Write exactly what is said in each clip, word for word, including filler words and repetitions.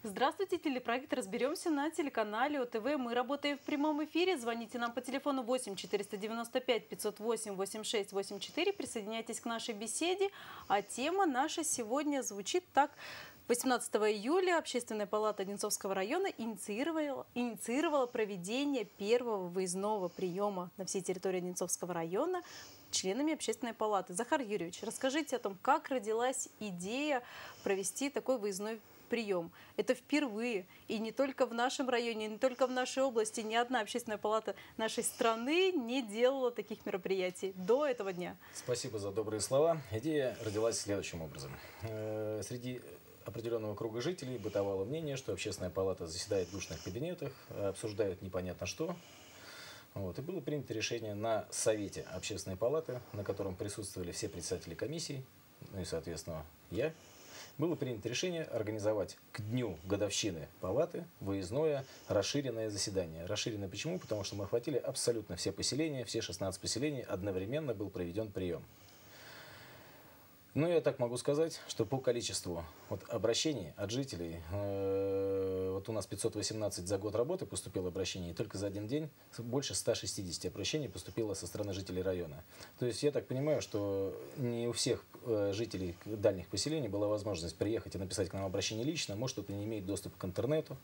Здравствуйте, телепроект «Разберемся» на телеканале О Тэ Вэ. Мы работаем в прямом эфире. Звоните нам по телефону восемь четыреста девяносто пять пятьсот восемь восемьдесят шесть восемьдесят четыре. Присоединяйтесь к нашей беседе. А тема наша сегодня звучит так. восемнадцатого июля Общественная палата Одинцовского района инициировала, инициировала проведение первого выездного приема на всей территории Одинцовского района членами Общественной палаты. Захар Юрьевич, расскажите о том, как родилась идея провести такой выездной прием. Это впервые. И не только в нашем районе, не только в нашей области. Ни одна общественная палата нашей страны не делала таких мероприятий до этого дня. Спасибо за добрые слова. Идея родилась следующим образом. Среди определенного круга жителей бытовало мнение, что общественная палата заседает в душных кабинетах, обсуждают непонятно что. Вот. И было принято решение на совете общественной палаты, на котором присутствовали все председатели комиссий, ну и, соответственно, я. Было принято решение организовать к дню годовщины палаты выездное расширенное заседание. Расширенное почему? Потому что мы охватили абсолютно все поселения, все шестнадцать поселений, одновременно был проведен прием. Ну, я так могу сказать, что по количеству вот, обращений от жителей, э, вот у нас пятьсот восемнадцать за год работы поступило обращений, и только за один день больше ста шестидесяти обращений поступило со стороны жителей района. То есть я так понимаю, что не у всех э, жителей дальних поселений была возможность приехать и написать к нам обращение лично, может, кто-то не имеет доступа к интернету.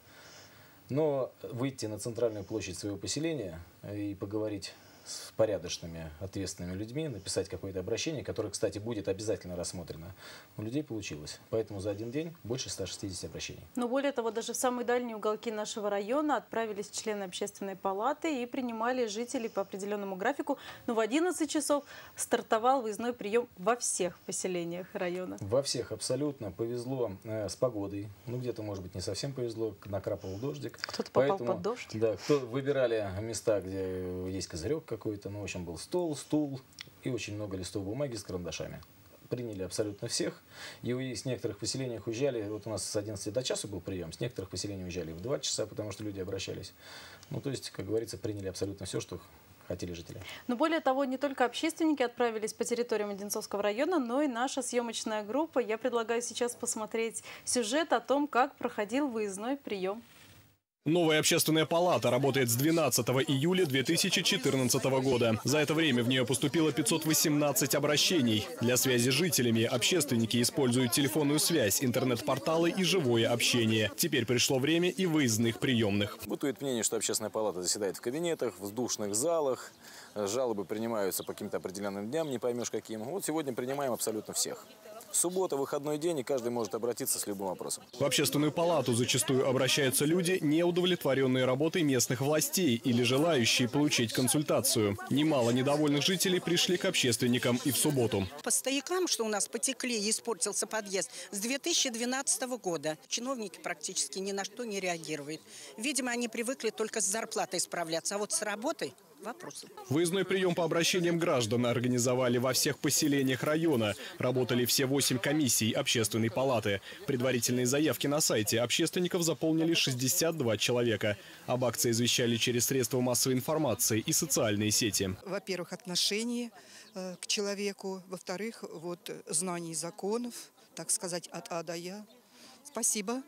Но выйти на центральную площадь своего поселения и поговорить с порядочными, ответственными людьми, написать какое-то обращение, которое, кстати, будет обязательно рассмотрено, у людей получилось. Поэтому за один день больше ста шестидесяти обращений. Но более того, даже в самые дальние уголки нашего района отправились члены общественной палаты и принимали жителей по определенному графику. Но в одиннадцать часов стартовал выездной прием во всех поселениях района. Во всех абсолютно. Повезло э, с погодой. Ну, где-то, может быть, не совсем повезло. Накрапывал дождик. Кто-то попал Поэтому, под дождь. Да, кто выбирали места, где есть козырек какой-то. Ну, в общем, был стол, стул и очень много листов бумаги с карандашами. Приняли абсолютно всех. И с некоторых поселений уезжали, вот у нас с одиннадцати до часу был прием, с некоторых поселений уезжали в два часа, потому что люди обращались. Ну, то есть, как говорится, приняли абсолютно все, что хотели жители. Но более того, не только общественники отправились по территориям Одинцовского района, но и наша съемочная группа. Я предлагаю сейчас посмотреть сюжет о том, как проходил выездной прием. Новая общественная палата работает с двенадцатого июля две тысячи четырнадцатого года. За это время в нее поступило пятьсот восемнадцать обращений. Для связи с жителями общественники используют телефонную связь, интернет-порталы и живое общение. Теперь пришло время и выездных приемных. Бытует мнение, что общественная палата заседает в кабинетах, в душных залах. Жалобы принимаются по каким-то определенным дням, не поймешь каким. Вот сегодня принимаем абсолютно всех. Суббота, выходной день, и каждый может обратиться с любым вопросом. В общественную палату зачастую обращаются люди, не удовлетворенные работой местных властей или желающие получить консультацию. Немало недовольных жителей пришли к общественникам и в субботу. По стоякам, что у нас потекли и испортился подъезд, с две тысячи двенадцатого года чиновники практически ни на что не реагируют. Видимо, они привыкли только с зарплатой справляться, а вот с работой – вопросы. Выездной прием по обращениям граждан организовали во всех поселениях района. Работали все восемь комиссий общественной палаты. Предварительные заявки на сайте общественников заполнили шестьдесят два человека. Об акции извещали через средства массовой информации и социальные сети. Во-первых, отношение э, к человеку. Во-вторых, вот, знание законов, так сказать, от А до Я. Спасибо.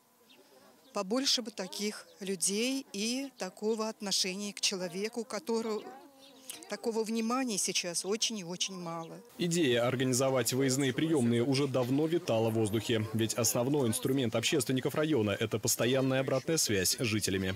Побольше бы таких людей и такого отношения к человеку, которого такого внимания сейчас очень и очень мало. Идея организовать выездные приемные уже давно витала в воздухе. Ведь основной инструмент общественников района – это постоянная обратная связь с жителями.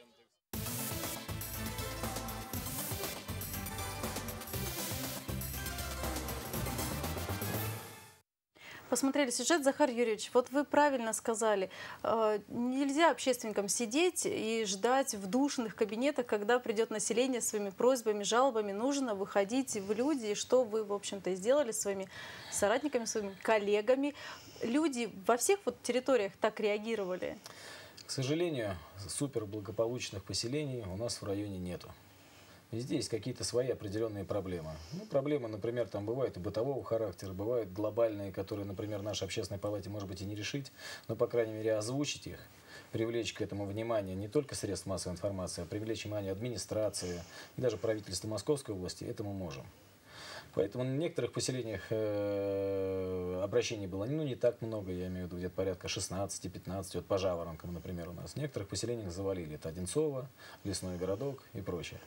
Посмотрели сюжет, Захар Юрьевич, вот вы правильно сказали, э, нельзя общественникам сидеть и ждать в душных кабинетах, когда придет население с своими просьбами, жалобами. Нужно выходить в люди, что вы, в общем-то, и сделали с своими соратниками, своими коллегами. Люди во всех вот территориях так реагировали? К сожалению, суперблагополучных поселений у нас в районе нету. Везде есть какие-то свои определенные проблемы. Ну, проблемы, например, там бывают и бытового характера, бывают глобальные, которые, например, нашей общественной палате, может быть, и не решить, но, по крайней мере, озвучить их, привлечь к этому внимание не только средств массовой информации, а привлечь внимание администрации и даже правительства Московской области, это мы можем. Поэтому в некоторых поселениях э, обращений было ну, не так много, я имею в виду где-то порядка шестнадцати-пятнадцати, вот по Жаворонкам, например, у нас. В некоторых поселениях завалили. Это Одинцово, Лесной городок и прочее.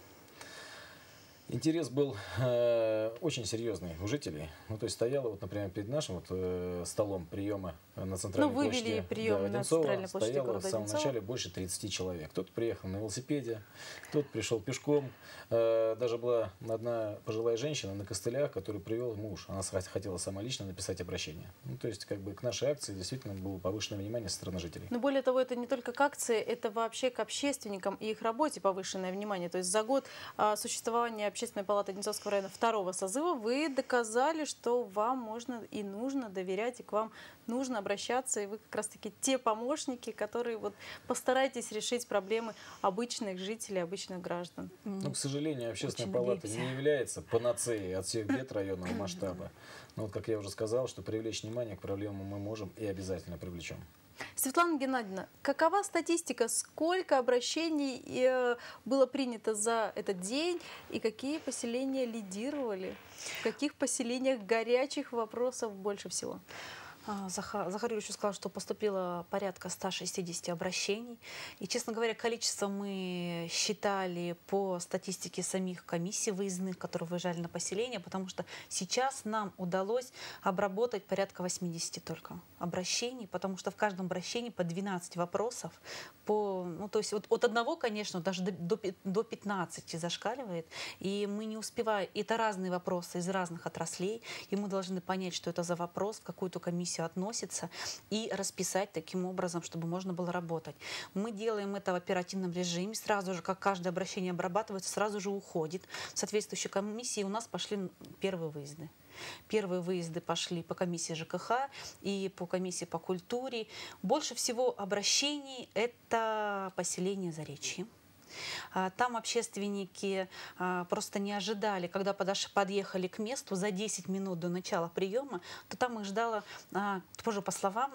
Интерес был э, очень серьезный у жителей. Ну, то есть стояло, вот, например, перед нашим вот, э, столом приема на центральной ну, площади прием да, на Одинцово центральной площади стояло города в самом Одинцово. начале больше тридцати человек. Кто-то приехал на велосипеде, кто-то пришел пешком. Э, даже была одна пожилая женщина на костылях, которую привел муж. Она хотела сама лично написать обращение. Ну, то есть как бы к нашей акции действительно было повышенное внимание со стороны жителей. Но более того, это не только к акции, это вообще к общественникам и их работе повышенное внимание. То есть за год а, существования Общественной палаты Одинцовского района второго созыва вы доказали, что вам можно и нужно доверять, и к вам нужно обращаться, и вы как раз-таки те помощники, которые вот постарайтесь решить проблемы обычных жителей, обычных граждан. Ну, к сожалению, Общественная Очень палата надеемся. не является панацеей от всех бед районного масштаба. Но вот, как я уже сказал, что привлечь внимание к проблемам мы можем и обязательно привлечем. Светлана Геннадьевна, какова статистика, сколько обращений э, было принято за этот день и какие поселения лидировали? В каких поселениях горячих вопросов больше всего? Захар, Захар Юрьевич сказал, что поступило порядка ста шестидесяти обращений. И, честно говоря, количество мы считали по статистике самих комиссий выездных, которые выезжали на поселение, потому что сейчас нам удалось обработать порядка восьмидесяти только обращений, потому что в каждом обращении по двенадцать вопросов. По, ну, то есть вот от одного, конечно, даже до, до пятнадцати зашкаливает. И мы не успеваем. Это разные вопросы из разных отраслей. И мы должны понять, что это за вопрос, в какую-то комиссию относится, и расписать таким образом, чтобы можно было работать. Мы делаем это в оперативном режиме. Сразу же, как каждое обращение обрабатывается, сразу же уходит. В соответствующей комиссии у нас пошли первые выезды. Первые выезды пошли по комиссии ЖКХ и по комиссии по культуре. Больше всего обращений – это поселение Заречье. Там общественники просто не ожидали, когда подъехали к месту за десять минут до начала приема, то там их ждала, тоже по словам,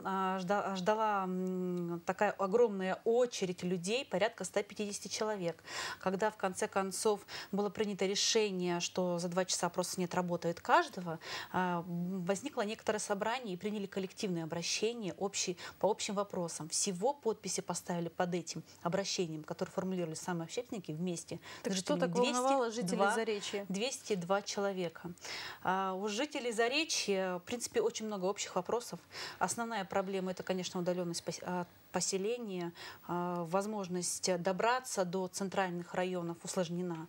ждала такая огромная очередь людей, порядка ста пятидесяти человек. Когда в конце концов было принято решение, что за два часа просто не отработает каждого, возникло некоторое собрание и приняли коллективное обращение общий, по общим вопросам. Всего подписи поставили под этим обращением, которое формулировали сами общественники вместе. Так что так волновало жителей Заречья? двести два человека. А у жителей Заречья, в принципе, очень много общих вопросов. Основная проблема – это, конечно, удаленность от поселения, возможность добраться до центральных районов усложнена.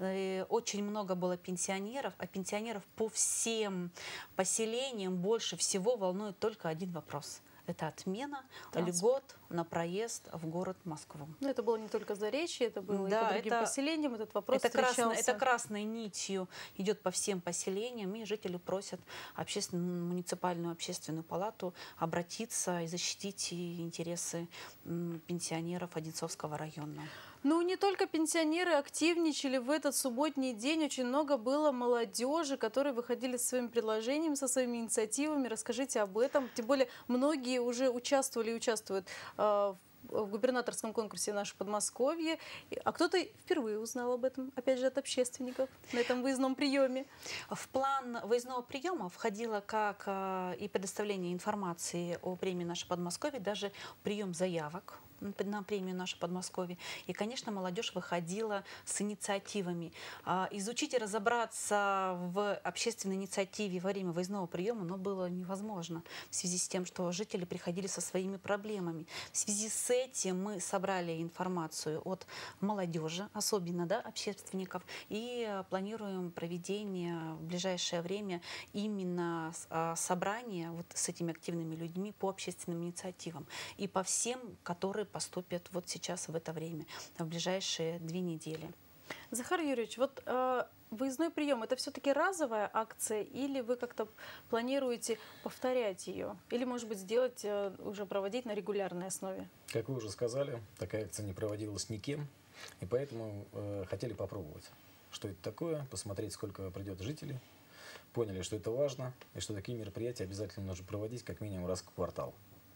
Очень много было пенсионеров, а пенсионеров по всем поселениям больше всего волнует только один вопрос. Это отмена льгот на проезд в город Москву. Но это было не только Заречье, это было да, и по другим это, поселениям. Этот вопрос это, красной, встречался. это красной нитью идет по всем поселениям, и жители просят общественную, муниципальную общественную палату обратиться и защитить интересы пенсионеров Одинцовского района. Ну, не только пенсионеры активничали в этот субботний день. Очень много было молодежи, которые выходили со своими предложениями, со своими инициативами. Расскажите об этом. Тем более, многие уже участвовали и участвуют э, в губернаторском конкурсе «Наше Подмосковье». А кто-то впервые узнал об этом, опять же, от общественников на этом выездном приеме. В план выездного приема входило как э, и предоставление информации о премии «Наше Подмосковье», даже прием заявок на премию «Наше Подмосковье». И, конечно, молодежь выходила с инициативами. Изучить и разобраться в общественной инициативе во время выездного приема, но было невозможно в связи с тем, что жители приходили со своими проблемами. В связи с этим мы собрали информацию от молодежи, особенно да, общественников, и планируем проведение в ближайшее время именно собрания вот с этими активными людьми по общественным инициативам и по всем, которые поступят вот сейчас в это время, в ближайшие две недели. Захар Юрьевич, вот э, выездной прием – это все-таки разовая акция или вы как-то планируете повторять ее? Или, может быть, сделать, э, уже проводить на регулярной основе? Как вы уже сказали, такая акция не проводилась никем, и поэтому э, хотели попробовать, что это такое, посмотреть, сколько придет жителей. Поняли, что это важно, и что такие мероприятия обязательно нужно проводить как минимум раз в квартал.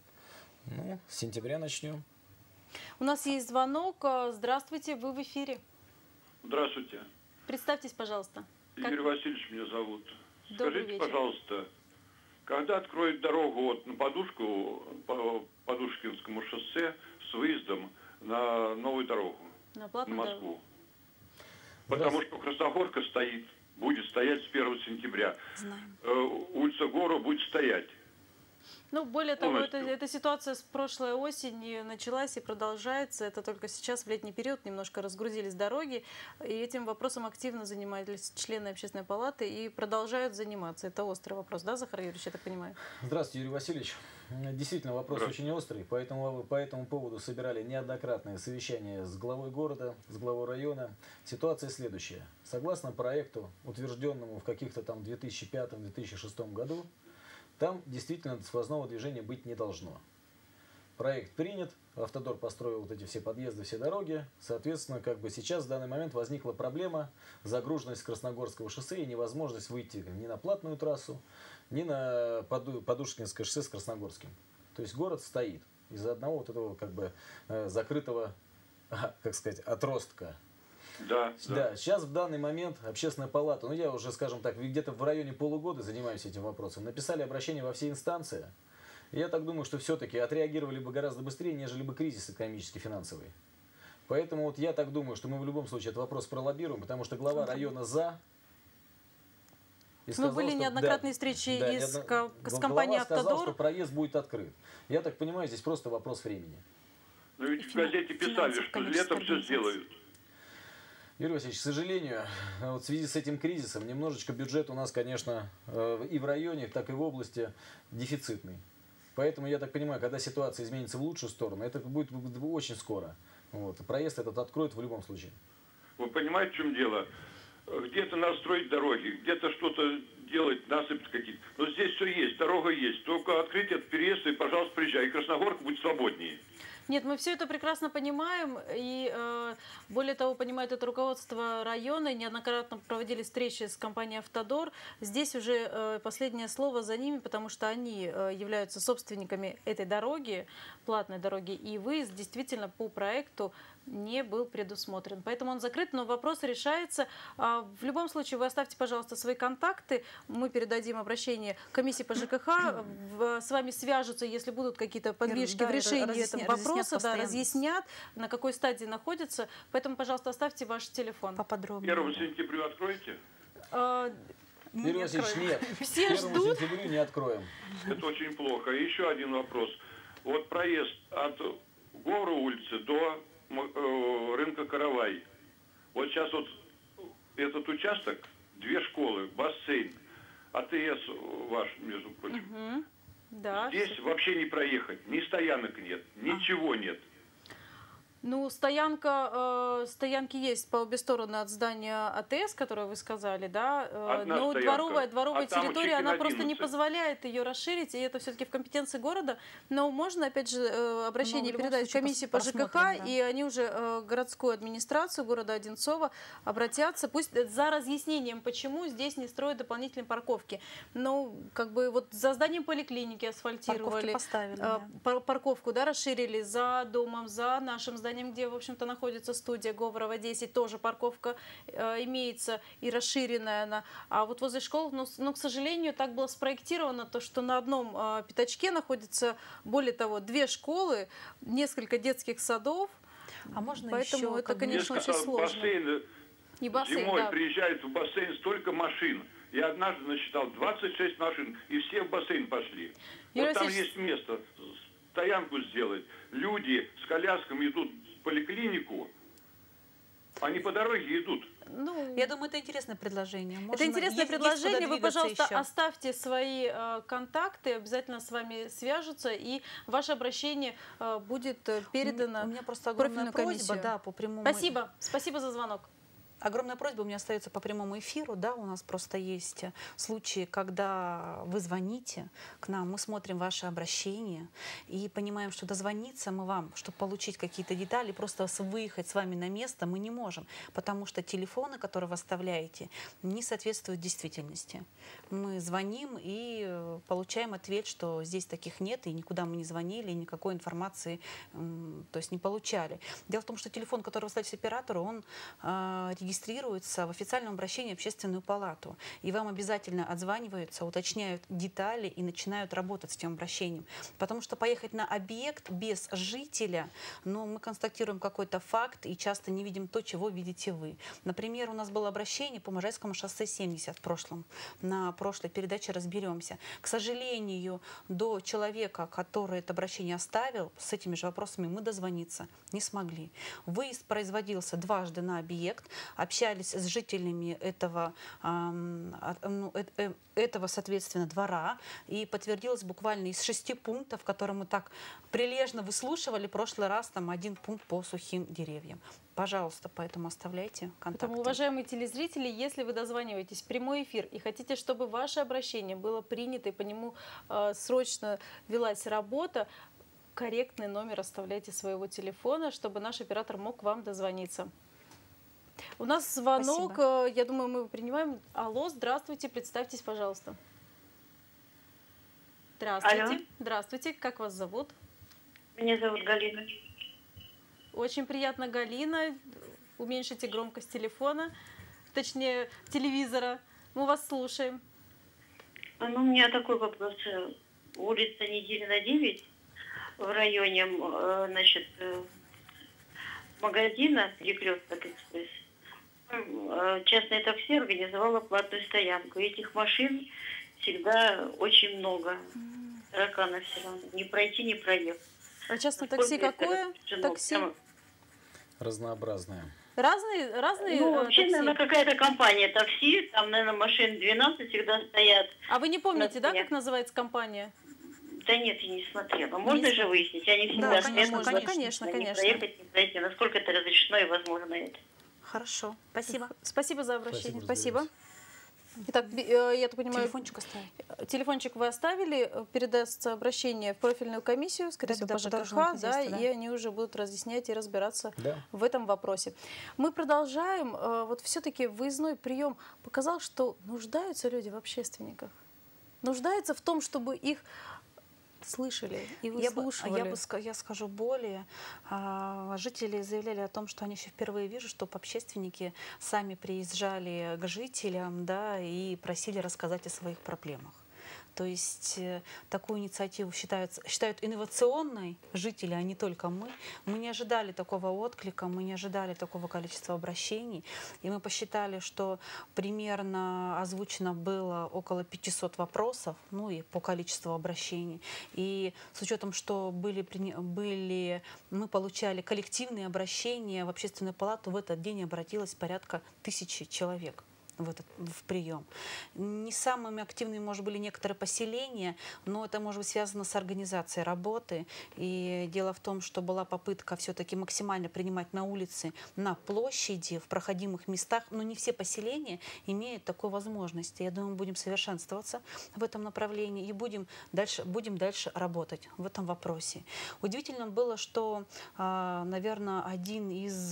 Ну, с сентября начнем. У нас есть звонок. Здравствуйте, вы в эфире. Здравствуйте. Представьтесь, пожалуйста. Как... Юрий Васильевич меня зовут. Добрый Скажите, вечер. пожалуйста, когда откроют дорогу вот на Подушку, по Подушкинскому шоссе с выездом на новую дорогу, На на платную дорогу. Москву? Потому что Красногорка стоит, будет стоять с первого сентября. Знаем. Э, улица Гора будет стоять. Ну, более того, это, Полностью. эта ситуация с прошлой осени началась и продолжается. Это только сейчас, в летний период, немножко разгрузились дороги. И этим вопросом активно занимались члены общественной палаты и продолжают заниматься. Это острый вопрос, да, Захар Юрьевич, я так понимаю? Здравствуйте, Юрий Васильевич. Действительно, вопрос очень острый, поэтому по этому поводу собирали неоднократные совещания с главой города, с главой района. Ситуация следующая. Согласно проекту, утвержденному в каких-то там две тысячи пятом — две тысячи шестом году, там действительно сквозного движения быть не должно. Проект принят, Автодор построил вот эти все подъезды, все дороги. Соответственно, как бы сейчас в данный момент возникла проблема загруженность Красногорского шоссе и невозможность выйти ни на платную трассу, ни на Подушкинское шоссе с Красногорским. То есть город стоит из-за одного вот этого как бы закрытого, как сказать, отростка. Да, да. да, сейчас в данный момент общественная палата, ну я уже, скажем так, где-то в районе полугода занимаюсь этим вопросом, написали обращение во все инстанции. И я так думаю, что все-таки отреагировали бы гораздо быстрее, нежели бы кризис экономический, финансовый. Поэтому вот я так думаю, что мы в любом случае этот вопрос пролоббируем, потому что глава района за. И сказал, Мы были что, неоднократные да, встречи да, и с, с компанией «Автодор». Сказал, что проезд будет открыт. Я так понимаю, здесь просто вопрос времени. Но ведь в газете писали, что летом все сделают. Юрий Васильевич, к сожалению, вот в связи с этим кризисом немножечко бюджет у нас, конечно, и в районе, так и в области дефицитный. Поэтому, я так понимаю, когда ситуация изменится в лучшую сторону, это будет очень скоро. Вот. Проезд этот откроют в любом случае. Вы понимаете, в чем дело? Где-то надо строить дороги, где-то что-то делать, насыпать какие-то. Но здесь все есть, дорога есть. Только открыть этот переезд и, пожалуйста, приезжай. И Красногорка будет свободнее. Нет, мы все это прекрасно понимаем, и э, более того, понимает это руководство района, неоднократно проводили встречи с компанией «Автодор». Здесь уже э, последнее слово за ними, потому что они э, являются собственниками этой дороги, платной дороги, и выезд действительно по проекту не был предусмотрен. Поэтому он закрыт, но вопрос решается. В любом случае, вы оставьте, пожалуйста, свои контакты. Мы передадим обращение комиссии по ЖКХ. С вами свяжутся, если будут какие-то подвижки да, в решении этого вопроса, да, разъяснят, на какой стадии находится. Поэтому, пожалуйста, оставьте ваш телефон. Поподробнее. первого сентября откроете? А, Юрий Васильевич, нет. Все ждут. первого сентября не откроем. Это очень плохо. И еще один вопрос. Вот проезд от Горы улицы до рынка Каравай. Вот сейчас вот этот участок, две школы, бассейн, АТС ваш, между прочим. Угу. Да. Здесь вообще не проехать, ни стоянок нет, ничего а. нет. Ну, стоянка, э, стоянки есть по обе стороны от здания АТС, которое вы сказали, да. Э, но стоянка. дворовая, дворовая а территория, она просто не позволяет ее расширить, и это все-таки в компетенции города. Но можно, опять же, э, обращение передать в комиссии по ЖКХ, да. и они уже э, городскую администрацию города Одинцова обратятся, пусть за разъяснением, почему здесь не строят дополнительные парковки. Ну, как бы вот за зданием поликлиники асфальтировали, поставили, э, да. парковку, да, расширили за домом, за нашим зданием, где, в общем-то, находится студия Говорова десять, тоже парковка э, имеется и расширенная она. А вот возле школ, ну, ну, к сожалению, так было спроектировано, то, что на одном э, пятачке находится, более того, две школы, несколько детских садов. А можно Поэтому еще, это, конечно, очень сложно. Бассейн, и бассейн, зимой да. приезжает в бассейн столько машин. Я однажды насчитал двадцать шесть машин, и все в бассейн пошли. Юрий вот там Васильевич... есть место, стоянку сделать. Люди с колясками идут в поликлинику, они по дороге идут. Ну, я думаю, это интересное предложение. Можно, это интересное есть, предложение. Есть Вы, пожалуйста, еще. оставьте свои э, контакты, обязательно с вами свяжутся, и ваше обращение э, будет передано. У меня просто огромная просьба, да, по прямому. Спасибо, спасибо за звонок. Огромная просьба у меня остается по прямому эфиру. Да, у нас просто есть случаи, когда вы звоните к нам, мы смотрим ваше обращение и понимаем, что дозвониться мы вам, чтобы получить какие-то детали, просто выехать с вами на место мы не можем, потому что телефоны, которые вы оставляете, не соответствуют действительности. Мы звоним и получаем ответ, что здесь таких нет, и никуда мы не звонили, и никакой информации то есть, не получали. Дело в том, что телефон, который вы ставите оператору, он регистрируются в официальном обращении в общественную палату. И вам обязательно отзваниваются, уточняют детали и начинают работать с тем обращением. Потому что поехать на объект без жителя, ну, мы констатируем какой-то факт и часто не видим то, чего видите вы. Например, у нас было обращение по Можайскому шоссе семьдесят в прошлом. На прошлой передаче разберемся. К сожалению, до человека, который это обращение оставил, с этими же вопросами мы дозвониться не смогли. Выезд производился дважды на объект, общались с жителями этого, э, э, этого соответственно, двора, и подтвердилось буквально из шести пунктов, которые мы так прилежно выслушивали в прошлый раз, там один пункт по сухим деревьям. Пожалуйста, поэтому оставляйте контакты. Поэтому, уважаемые телезрители, если вы дозваниваетесь в прямой эфир и хотите, чтобы ваше обращение было принято и по нему э, срочно велась работа, корректный номер оставляйте своего телефона, чтобы наш оператор мог к вам дозвониться. У нас звонок, Спасибо. Я думаю, мы его принимаем. Алло, здравствуйте, представьтесь, пожалуйста. Здравствуйте. Алло. Здравствуйте, как вас зовут? Меня зовут Галина. Очень приятно, Галина. Уменьшите громкость телефона, точнее телевизора. Мы вас слушаем. Ну, у меня такой вопрос. Улица Неделина девять в районе, значит, магазина «Перекресток Экспресс». Частное такси организовало платную стоянку. Этих машин всегда очень много. Тараканов все равно. Не пройти, не проехать. А частное такси какое? Такси? Разнообразное. Разные, разные Ну, вообще, такси? наверное, какая-то компания такси. Там, наверное, машин двенадцать всегда стоят. А вы не помните, да, как называется компания? Да нет, я не смотрела. Можно не... же выяснить? Они всегда да, стоят. конечно, конечно, конечно, конечно. Не проехать, не пройти. Насколько это разрешено и возможно это? Хорошо, спасибо. Спасибо за обращение. Спасибо. Спасибо. Итак, я так понимаю, телефончик оставили. Телефончик вы оставили, передастся обращение в профильную комиссию, скорее всего, по ЖКХ, да, да, и они уже будут разъяснять и разбираться да. в этом вопросе. Мы продолжаем. Вот все-таки выездной прием показал, что нуждаются люди в общественниках. Нуждаются в том, чтобы их слышали и выслушивали. Я, бы, я, бы, я скажу более. Жители заявляли о том, что они еще впервые видят, чтобы общественники сами приезжали к жителям, да, и просили рассказать о своих проблемах. То есть такую инициативу считают, считают инновационной жители, а не только мы. Мы не ожидали такого отклика, мы не ожидали такого количества обращений. И мы посчитали, что примерно озвучено было около пятисот вопросов, ну и по количеству обращений. И с учетом, что были, были, мы получали коллективные обращения в общественную палату, в этот день обратилось порядка тысячи человек. В, этот, в прием. Не самыми активными, может, были некоторые поселения, но это может быть связано с организацией работы. И дело в том, что была попытка все-таки максимально принимать на улице, на площади, в проходимых местах, но не все поселения имеют такой возможности. Я думаю, мы будем совершенствоваться в этом направлении и будем дальше, будем дальше работать в этом вопросе. Удивительно было, что, наверное, один из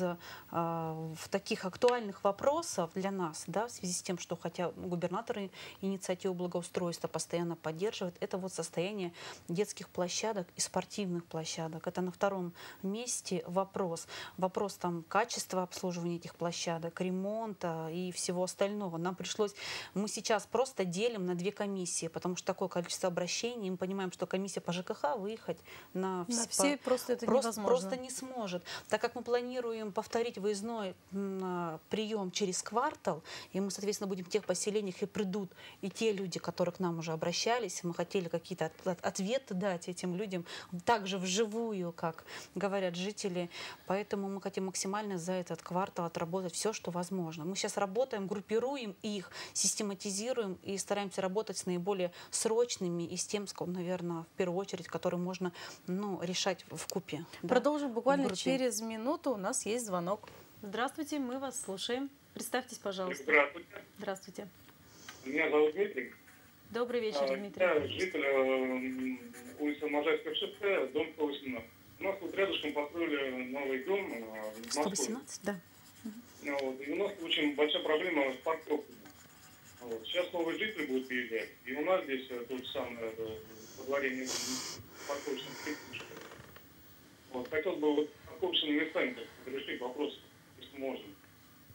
таких актуальных вопросов для нас, да, в связи с тем, что хотя губернаторы инициативу благоустройства постоянно поддерживают, это вот состояние детских площадок и спортивных площадок. Это на втором месте вопрос. Вопрос там качества обслуживания этих площадок, ремонта и всего остального. Нам пришлось, мы сейчас просто делим на две комиссии, потому что такое количество обращений, мы понимаем, что комиссия по ЖКХ выехать на, на все по, просто это просто, невозможно. Просто не сможет. Так как мы планируем повторить выездной прием через квартал, и мы, соответственно, будем в тех поселениях, и придут и те люди, которые к нам уже обращались. Мы хотели какие-то от, ответы дать этим людям, также вживую, как говорят жители. Поэтому мы хотим максимально за этот квартал отработать все, что возможно. Мы сейчас работаем, группируем их, систематизируем и стараемся работать с наиболее срочными и с тем, наверное, в первую очередь, которые можно, ну, решать вкупе. Продолжим да, буквально через минуту. У нас есть звонок. Здравствуйте, мы вас слушаем. Представьтесь, пожалуйста. Здравствуйте. Здравствуйте. Меня зовут Дмитрий. Добрый вечер, Дмитрий. Я житель э, улицы Можайского шоссе, дом сто восемнадцать. У нас тут рядышком построили новый дом э, в Москве. сто восемнадцать, да. Вот, и у нас очень большая проблема с парковкой. Вот. Сейчас новые жители будут приезжать. И у нас здесь э, то же самое, э, во дворе нет парковочных плиточек. Вот. Хотелось бы вот парковочными местами решить вопрос, если можно.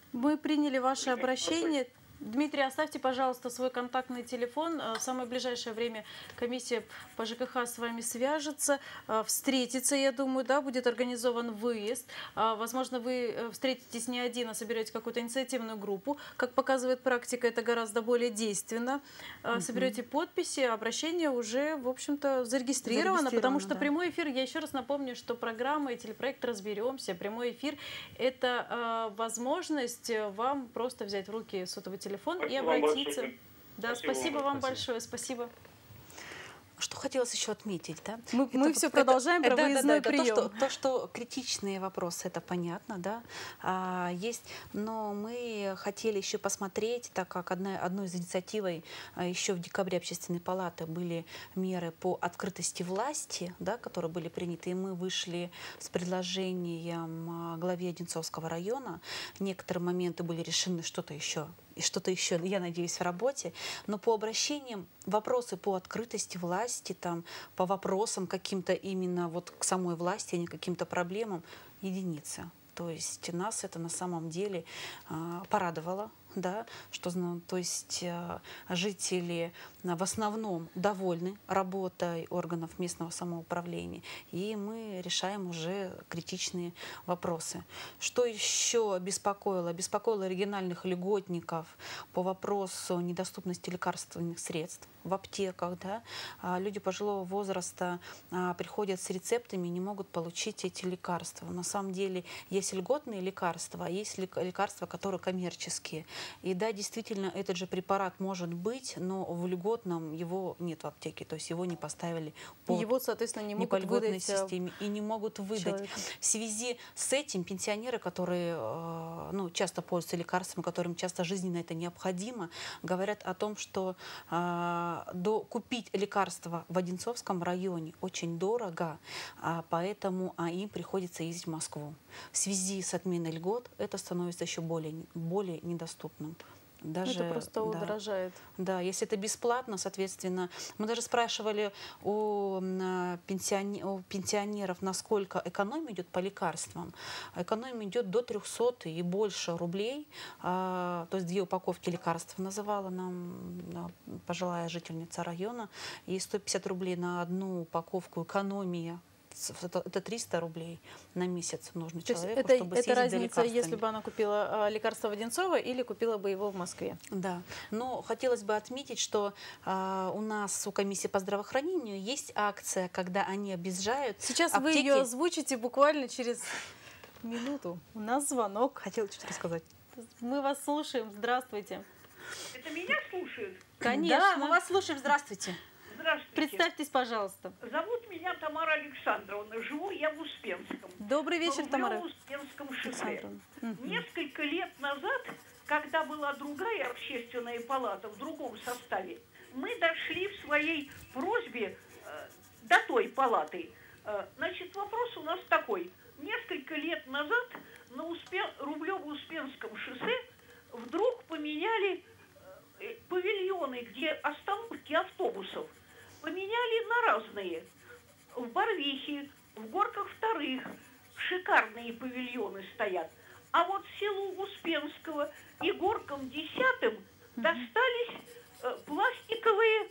Мы приняли ваше обращение. Дмитрий, оставьте, пожалуйста, свой контактный телефон. В самое ближайшее время комиссия по ЖКХ с вами свяжется, встретится, я думаю, да, будет организован выезд. Возможно, вы встретитесь не один, а соберете какую-то инициативную группу. Как показывает практика, это гораздо более действенно. Угу. Соберете подписи, обращение уже, в общем-то, зарегистрировано, потому что да. Прямой эфир, я еще раз напомню, что программа и телепроект «Разберемся». Прямой эфир – это возможность вам просто взять в руки сотовый телефон. телефон спасибо и обратиться. Вам да, спасибо, спасибо вам спасибо. большое, спасибо. Что хотелось еще отметить, да? Мы, это, мы все продолжаем это, про выездной да, да, да, прием. То что, то, что критичные вопросы, это понятно, да, а, есть, но мы хотели еще посмотреть, так как одна, одной из инициатив еще в декабре Общественной палаты были меры по открытости власти, да, которые были приняты, и мы вышли с предложением главе Одинцовского района. Некоторые моменты были решены, что-то еще и что-то еще, я надеюсь, в работе. Но по обращениям, вопросы по открытости власти, там, по вопросам каким-то именно вот к самой власти, а не каким-то проблемам, единица. То есть нас это на самом деле а, порадовало, да, что, то есть а, жители а, в основном довольны работой органов местного самоуправления, и мы решаем уже критичные вопросы. Что еще беспокоило? Беспокоило региональных льготников по вопросу недоступности лекарственных средств в аптеках. Да? А, люди пожилого возраста а, приходят с рецептами и не могут получить эти лекарства. На самом деле есть льготные лекарства, а есть лекарства, которые коммерческие. И да, действительно, этот же препарат может быть, но в льготном его нет в аптеке, то есть его не поставили по, его, соответственно, не могут не по льготной выдать системе и не могут выдать. Человеку. В связи с этим пенсионеры, которые ну, часто пользуются лекарствами, которым часто жизненно это необходимо, говорят о том, что э, до, купить лекарства в Одинцовском районе очень дорого, а поэтому а им приходится ездить в Москву. В связи с отменой льгот это становится еще более, более недоступным. Даже, это просто удорожает. Да, да, если это бесплатно, соответственно. Мы даже спрашивали у, пенсионер, у пенсионеров, насколько экономия идет по лекарствам. Экономия идет до трёхсот и больше рублей. А, то есть две упаковки лекарств называла нам да, пожилая жительница района. И сто пятьдесят рублей на одну упаковку экономия. Это, это триста рублей на месяц нужно То человеку, это, чтобы это разница, лекарствами. Если бы она купила а, лекарство в Одинцово или купила бы его в Москве. Да, но хотелось бы отметить, что а, у нас у комиссии по здравоохранению есть акция, когда они объезжают Сейчас аптеки. Вы ее озвучите буквально через минуту. У нас звонок. Хотела что-то рассказать. Мы вас слушаем. Здравствуйте. Это меня слушают? Конечно. Да, мы вас слушаем. Здравствуйте. Здравствуйте. Представьтесь, пожалуйста. Зовут меня Тамара Александровна. Живу я в Успенском. Добрый вечер, в Тамара. В Успенском шоссе. Угу. Несколько лет назад, когда была другая общественная палата в другом составе, мы дошли в своей просьбе э, до той палаты. Э, значит, вопрос у нас такой. Несколько лет назад на Успен... Рублево-Успенском шоссе вдруг поменяли э, павильоны, где остановки автобусов. Поменяли на разные. В Барвихе, в Горках вторых шикарные павильоны стоят. А вот селу Успенского и Горкам десятым достались э, пластиковые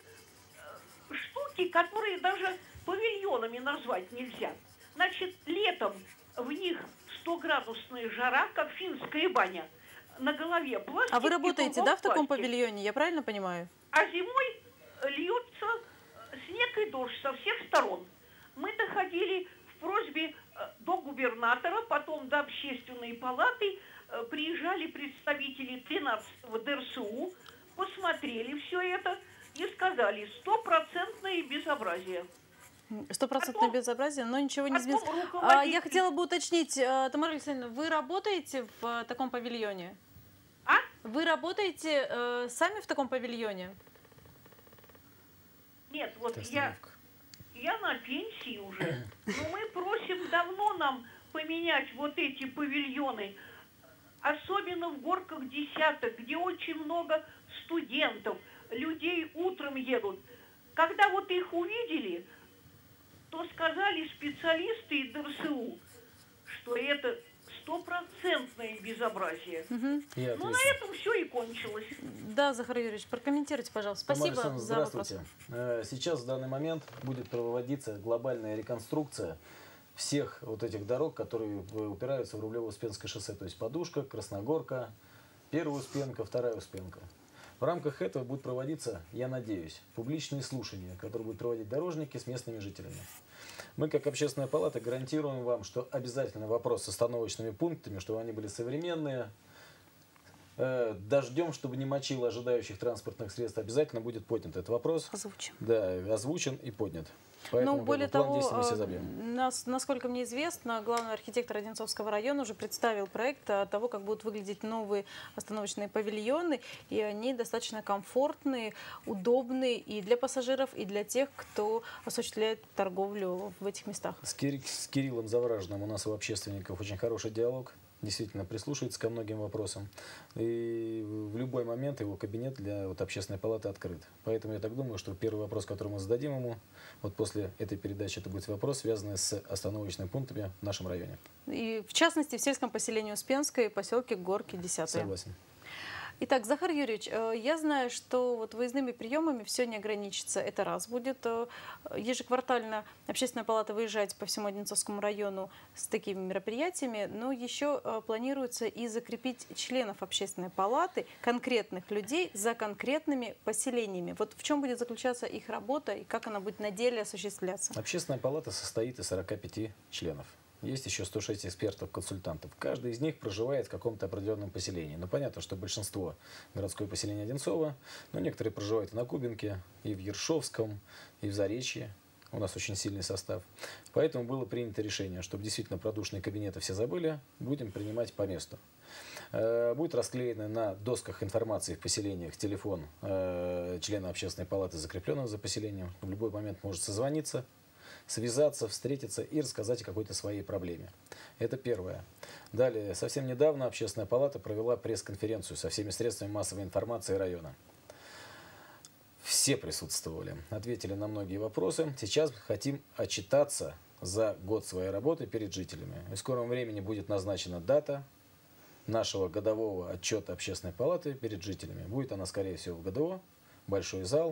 э, штуки, которые даже павильонами назвать нельзя. Значит, летом в них стоградусная жара, как финская баня. На голове пластик. А вы работаете, да, в таком павильоне? Я правильно понимаю? А зимой льется снег и дождь со всех сторон. Мы доходили в просьбе до губернатора, потом до общественной палаты, приезжали представители тринадцатого ДРСУ, посмотрели все это и сказали: стопроцентное безобразие. Стопроцентное безобразие, но ничего не изменится. А, я хотела бы уточнить, Тамара Александровна, вы работаете в таком павильоне? А? Вы работаете э, сами в таком павильоне? Нет, вот я, я на пенсии уже, но мы просим давно нам поменять вот эти павильоны, особенно в Горках десятых, где очень много студентов, людей утром едут. Когда вот их увидели, то сказали специалисты из ДРСУ, что это стопроцентное безобразие. Угу. Ну, на этом все и кончилось. Да, Захар Юрьевич, прокомментируйте, пожалуйста. Спасибо за здравствуйте. Вопрос. Сейчас в данный момент будет проводиться глобальная реконструкция всех вот этих дорог, которые упираются в Рублево-Успенское шоссе. То есть Подушка, Красногорка, Первая Успенка, Вторая Успенка. В рамках этого будут проводиться, я надеюсь, публичные слушания, которые будут проводить дорожники с местными жителями. Мы, как Общественная палата, гарантируем вам, что обязательно вопрос с остановочными пунктами, чтобы они были современные, э, дождем, чтобы не мочило ожидающих транспортных средств, обязательно будет поднят этот вопрос. Озвучен. Да, озвучен и поднят. Поэтому ну, более план того, действий мы все забьем. Нас, насколько мне известно, главный архитектор Одинцовского района уже представил проект того, как будут выглядеть новые остановочные павильоны. И они достаточно комфортные, удобные и для пассажиров, и для тех, кто осуществляет торговлю в этих местах. С, Кир... с Кириллом Завражным у нас у общественников очень хороший диалог. Действительно прислушивается ко многим вопросам. И в любой момент его кабинет для вот, Общественной палаты открыт. Поэтому я так думаю, что первый вопрос, который мы зададим ему, вот после этой передачи, это будет вопрос, связанный с остановочными пунктами в нашем районе. И в частности в сельском поселении Успенское и поселке Горки десятые. Согласен. Итак, Захар Юрьевич, я знаю, что вот выездными приемами все не ограничится. Это раз. Будет ежеквартально Общественная палата выезжать по всему Одинцовскому району с такими мероприятиями, но еще планируется и закрепить членов Общественной палаты, конкретных людей, за конкретными поселениями. Вот в чем будет заключаться их работа и как она будет на деле осуществляться? Общественная палата состоит из сорока пяти членов. Есть еще сто шесть экспертов-консультантов. Каждый из них проживает в каком-то определенном поселении. Но понятно, что большинство городское поселение Одинцово, но некоторые проживают и на Кубинке, и в Ершовском, и в Заречье. У нас очень сильный состав. Поэтому было принято решение, чтобы действительно продушные кабинеты все забыли, будем принимать по месту. Будет расклеена на досках информации в поселениях телефон члена Общественной палаты, закрепленного за поселением. В любой момент может созвониться, связаться, встретиться и рассказать о какой-то своей проблеме. Это первое. Далее, совсем недавно Общественная палата провела пресс-конференцию со всеми средствами массовой информации района. Все присутствовали, ответили на многие вопросы. Сейчас хотим отчитаться за год своей работы перед жителями. В скором времени будет назначена дата нашего годового отчета Общественной палаты перед жителями. Будет она, скорее всего, в ГДО, большой зал.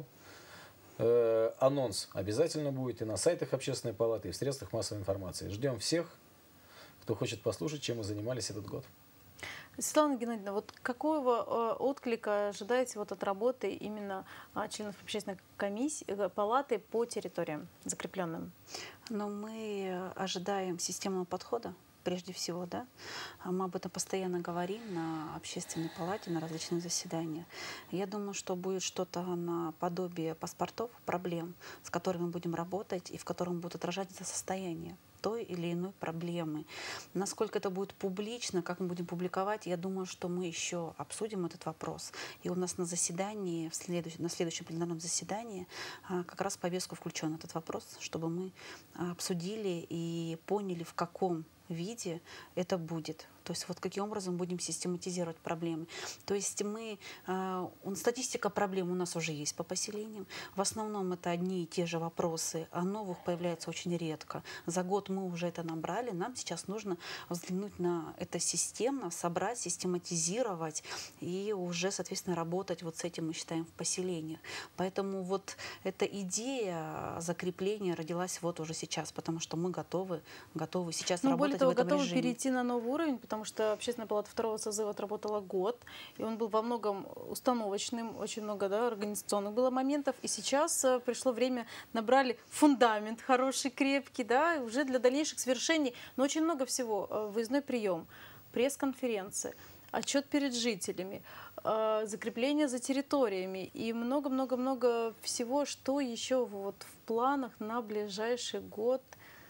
Э, анонс обязательно будет и на сайтах Общественной палаты, и в средствах массовой информации. Ждем всех, кто хочет послушать, чем мы занимались этот год. Светлана Геннадьевна, вот какого э, отклика ожидаете вот от работы именно э, членов общественной комиссии, э, палаты по территориям закрепленным? Но мы ожидаем системного подхода. Прежде всего, да, мы об этом постоянно говорим на Общественной палате, на различных заседаниях. Я думаю, что будет что-то наподобие паспортов, проблем, с которыми мы будем работать и в котором будет отражаться состояние той или иной проблемы. Насколько это будет публично, как мы будем публиковать, я думаю, что мы еще обсудим этот вопрос. И у нас на заседании, в следующем, на следующем пленарном заседании как раз в повестку включен этот вопрос, чтобы мы обсудили и поняли, в каком виде это будет. То есть вот каким образом будем систематизировать проблемы. То есть мы, э, статистика проблем у нас уже есть по поселениям. В основном это одни и те же вопросы, а новых появляется очень редко. За год мы уже это набрали. Нам сейчас нужно взглянуть на это системно, собрать, систематизировать и уже, соответственно, работать вот с этим, мы считаем, в поселениях. Поэтому вот эта идея закрепления родилась вот уже сейчас, потому что мы готовы, готовы сейчас Но работать более того, в этом готовы режиме. перейти на новый уровень, потому что Общественная палата второго созыва отработала год, и он был во многом установочным, очень много, да, организационных было моментов, и сейчас э, пришло время, набрали фундамент хороший, крепкий, да, уже для дальнейших свершений, но очень много всего, э, выездной прием, пресс-конференции, отчет перед жителями, э, закрепление за территориями и много-много-много всего, что еще вот в планах на ближайший год,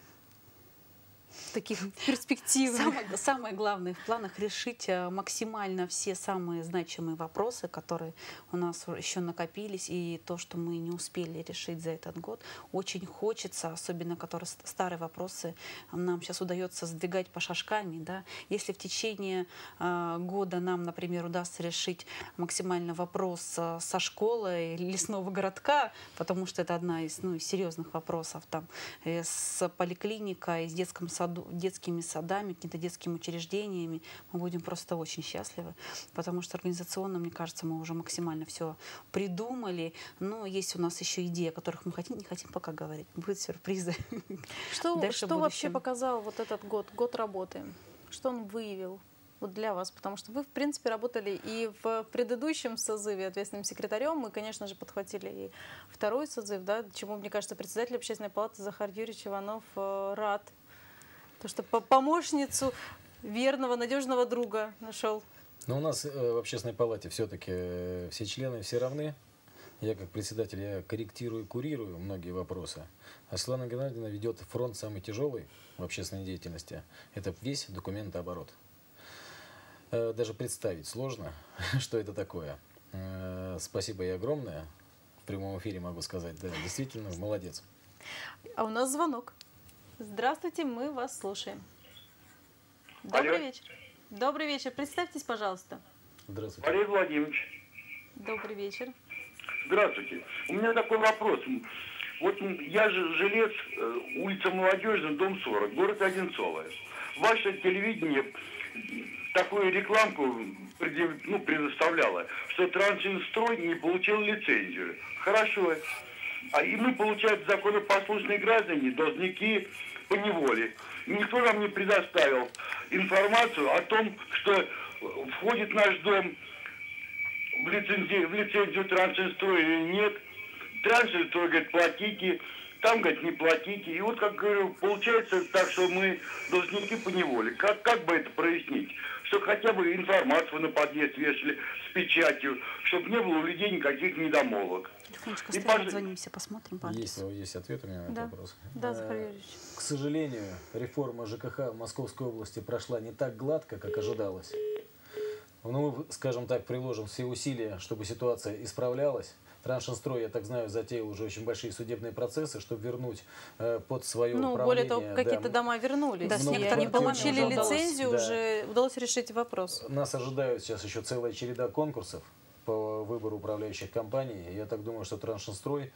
таких перспективных. Самое, самое главное в планах решить максимально все самые значимые вопросы, которые у нас еще накопились, и то, что мы не успели решить за этот год. Очень хочется, особенно которые старые вопросы, нам сейчас удается сдвигать по шажками. Да? Если в течение э, года нам, например, удастся решить максимально вопрос со школой лесного городка, потому что это одна из ну, серьезных вопросов, там, с поликлиникой, с детским садом, саду, детскими садами, какими-то детскими учреждениями, мы будем просто очень счастливы, потому что организационно, мне кажется, мы уже максимально все придумали, но есть у нас еще идеи, о которых мы хотим, не хотим пока говорить, будут сюрпризы. Что, что вообще показал вот этот год, год работы? Что он выявил вот для вас? Потому что вы, в принципе, работали и в предыдущем созыве ответственным секретарем. Мы, конечно же, подхватили и второй созыв, да, чему, мне кажется, председатель общественной палаты Захар Юрьевич Иванов рад. То, что помощницу верного, надежного друга нашел. Но у нас в общественной палате все-таки все члены все равны. Я как председатель я корректирую, курирую многие вопросы. А Светлана Геннадьевна ведет фронт самый тяжелый в общественной деятельности. Это весь документооборот. Даже представить сложно, что это такое. Спасибо ей огромное. В прямом эфире могу сказать. Да, действительно, молодец. А у нас звонок. Здравствуйте, мы вас слушаем. Добрый Алло. вечер. Добрый вечер. Представьтесь, пожалуйста. Здравствуйте. Олег Владимирович. Добрый вечер. Здравствуйте. У меня такой вопрос. Вот я же жилец, улица Молодежная, дом сорок, город Одинцово. Ваше телевидение такую рекламку ну, предоставляло, что Трансинстрой не получил лицензию. Хорошо. А и мы, получается, законопослушные граждане, должники по неволе. Никто нам не предоставил информацию о том, что входит наш дом в лицензию, в лицензию Трансинстроя или нет. Трансинстрой говорит, платите, там, говорит, не платите. И вот, как говорю, получается так, что мы должники по неволе. Как, как бы это прояснить? Чтобы хотя бы информацию на подъезд вешали с печатью, чтобы не было у людей никаких недомолвок. Тихонечко стоим, отзвонимся, посмотрим по Есть, есть ответ у меня на да. этот вопрос. Да, Захар Юрьевич. К сожалению, реформа ЖКХ в Московской области прошла не так гладко, как ожидалось. Но мы, скажем так, приложим все усилия, чтобы ситуация исправлялась. Трансинстрой, я так знаю, затеял уже очень большие судебные процессы, чтобы вернуть э, под свое ну, управление. Более того, какие-то да, дома вернулись. Да, и они получили лицензию, да. уже удалось решить вопрос. Нас ожидают сейчас еще целая череда конкурсов по выбору управляющих компаний. Я так думаю, что Трансинстрой,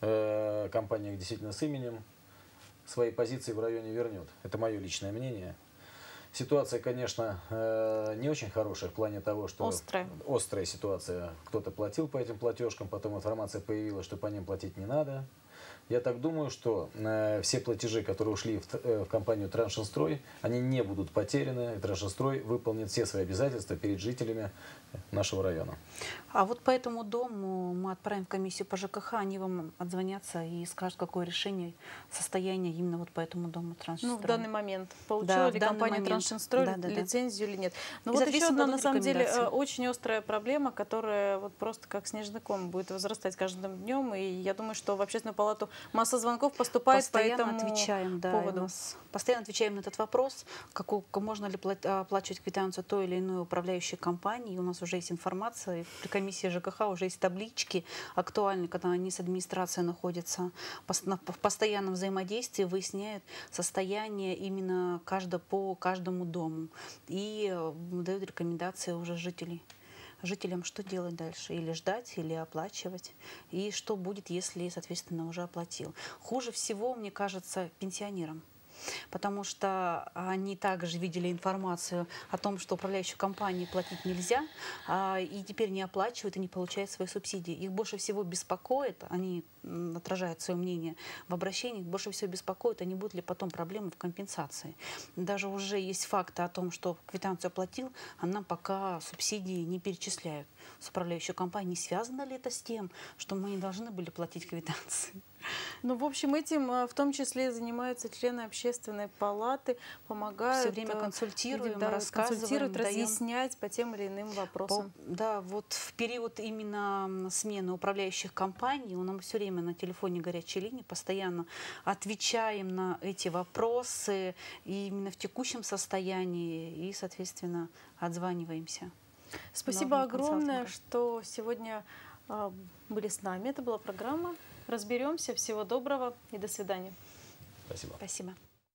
э, компания действительно с именем, свои позиции в районе вернет. Это мое личное мнение. Ситуация, конечно, не очень хорошая в плане того, что острая, острая ситуация. Кто-то платил по этим платежкам, потом информация появилась, что по ним платить не надо. Я так думаю, что э, все платежи, которые ушли в, э, в компанию Трансинстрой, они не будут потеряны. И Трансинстрой выполнит все свои обязательства перед жителями нашего района. А вот по этому дому мы отправим в комиссию по ЖКХ, они вам отзвонятся и скажут, какое решение, состояние именно вот по этому дому Трансинстрой. Ну, в данный момент получила да, ли компания Трансинстрой да, да, лицензию да. или нет. Но вот еще одна, на самом деле, очень острая проблема, которая вот просто как снежный ком будет возрастать каждым днем. И я думаю, что в общественную палату масса звонков поступает постоянно по этому отвечаем, да, поводу. Нас постоянно отвечаем на этот вопрос, как, можно ли оплачивать квитанцию той или иной управляющей компании. У нас уже есть информация, при комиссии ЖКХ уже есть таблички актуальные, когда они с администрацией находятся в постоянном взаимодействии, выясняют состояние именно каждого, по каждому дому и дают рекомендации уже жителей. Жителям, что делать дальше, или ждать, или оплачивать, и что будет, если, соответственно, уже оплатил. Хуже всего, мне кажется, пенсионерам, потому что они также видели информацию о том, что управляющей компании платить нельзя, и теперь не оплачивают и не получают свои субсидии. Их больше всего беспокоит, они отражают свое мнение в обращении, больше всего беспокоит, а не будут ли потом проблемы в компенсации. Даже уже есть факты о том, что квитанцию оплатил, а нам пока субсидии не перечисляют с управляющей компанией. Не связано ли это с тем, что мы не должны были платить квитанции? Ну, в общем, этим в том числе занимаются члены общественной палаты, помогают. Все время консультируем, да, рассказываем, консультируют, даем, разъяснять по тем или иным вопросам. По, да, вот в период именно смены управляющих компаний у нас все время на телефоне горячей линии, постоянно отвечаем на эти вопросы и именно в текущем состоянии и, соответственно, отзваниваемся. Спасибо огромное, что сегодня э, были с нами. Это была программа «Разберемся». Всего доброго и до свидания. Спасибо. Спасибо.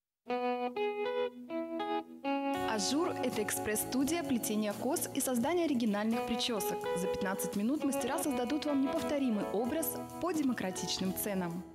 Ажур – это экспресс-студия плетения кос и создания оригинальных причесок. За пятнадцать минут мастера создадут вам неповторимый образ по демократичным ценам.